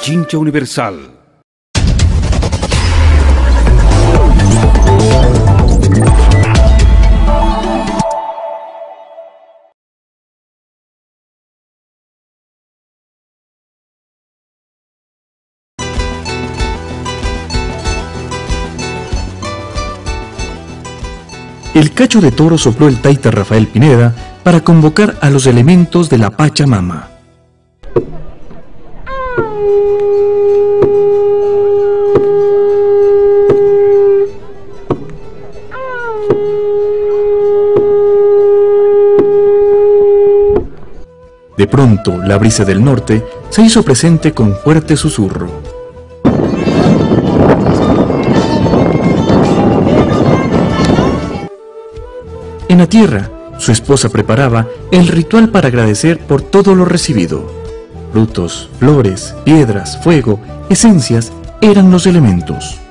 Pichincha Universal. El cacho de toro sopló el taita Rafael Pineda para convocar a los elementos de la Pachamama. De pronto, la brisa del norte se hizo presente con fuerte susurro. En la tierra, su esposa preparaba el ritual para agradecer por todo lo recibido. Frutos, flores, piedras, fuego, esencias eran los elementos.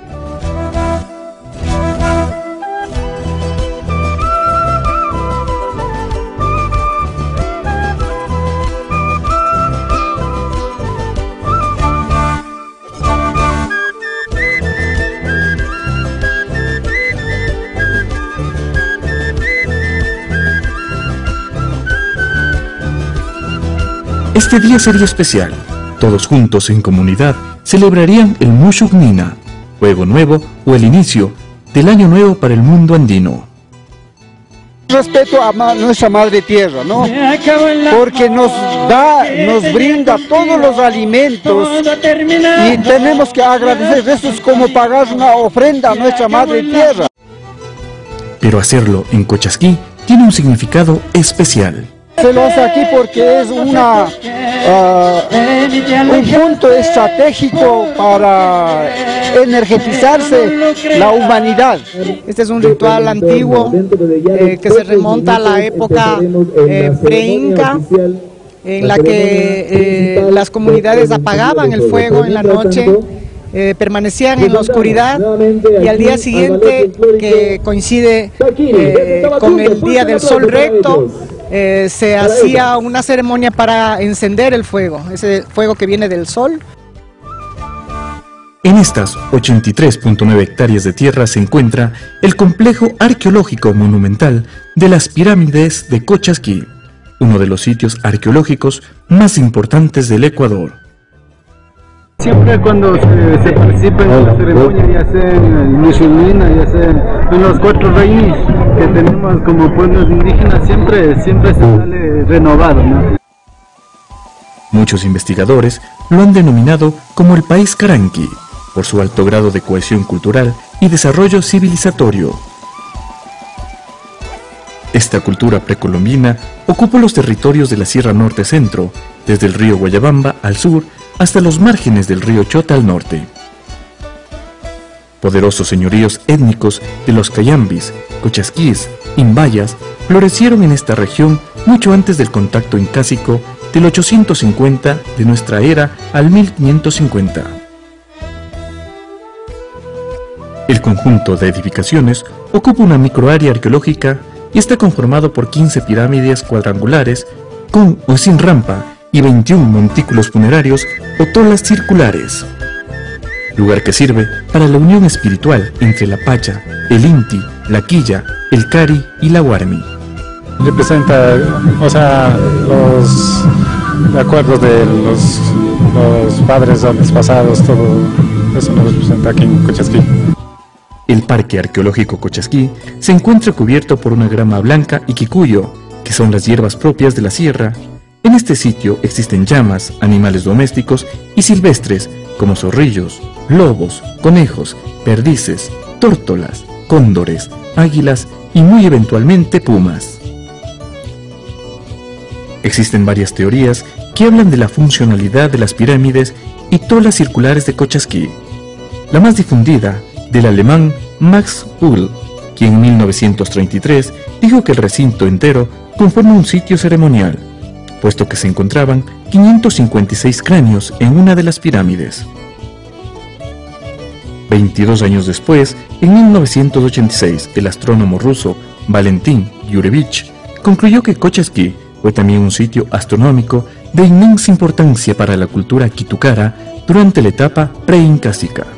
Este día sería especial. Todos juntos en comunidad celebrarían el Mushuk Nina, Fuego Nuevo o el inicio del Año Nuevo para el mundo andino. Respeto a nuestra madre tierra, ¿no? Porque nos brinda todos los alimentos y tenemos que agradecer. Eso es como pagar una ofrenda a nuestra madre tierra. Pero hacerlo en Cochasquí tiene un significado especial. Se lo hace aquí porque es un punto estratégico para energetizarse la humanidad. Este es un ritual antiguo que se remonta a la época pre-inca, en la que las comunidades apagaban el fuego en la noche, permanecían en la oscuridad y al día siguiente, que coincide con el día del sol recto, se hacía una ceremonia para encender el fuego, ese fuego que viene del sol. En estas 83.9 hectáreas de tierra se encuentra el complejo arqueológico monumental de las pirámides de Cochasquí, uno de los sitios arqueológicos más importantes del Ecuador. Siempre cuando se participa en la ceremonia, ya sea en el Mushulina, ya sea en los 4 reinos que tenemos como pueblos indígenas, siempre se sale renovado, ¿no? Muchos investigadores lo han denominado como el país Caranqui, por su alto grado de cohesión cultural y desarrollo civilizatorio. Esta cultura precolombina ocupó los territorios de la Sierra Norte Centro, desde el río Guayabamba al sur hasta los márgenes del río Chota al norte. Poderosos señoríos étnicos de los cayambis, cochasquíes, imbayas florecieron en esta región mucho antes del contacto incásico del 850 de nuestra era al 1550. El conjunto de edificaciones ocupa una microárea arqueológica y está conformado por 15 pirámides cuadrangulares con o sin rampa y 21 montículos funerarios o tolas circulares, lugar que sirve para la unión espiritual entre la Pacha, el Inti, la Quilla, el Cari y la Guarmi. Representa, o sea, los acuerdos de los padres antepasados, todo eso nos representa aquí en Cochasquí. El Parque Arqueológico Cochasquí se encuentra cubierto por una grama blanca y quicuyo, que son las hierbas propias de la sierra. En este sitio existen llamas, animales domésticos y silvestres como zorrillos, lobos, conejos, perdices, tórtolas, cóndores, águilas y muy eventualmente pumas. Existen varias teorías que hablan de la funcionalidad de las pirámides y tolas circulares de Cochasquí. La más difundida, del alemán Max Uhl, quien en 1933 dijo que el recinto entero conforma un sitio ceremonial, puesto que se encontraban 556 cráneos en una de las pirámides. 22 años después, en 1986, el astrónomo ruso Valentín Yurevich concluyó que Cochasquí Fue también un sitio astronómico de inmensa importancia para la cultura quitukara durante la etapa preincásica.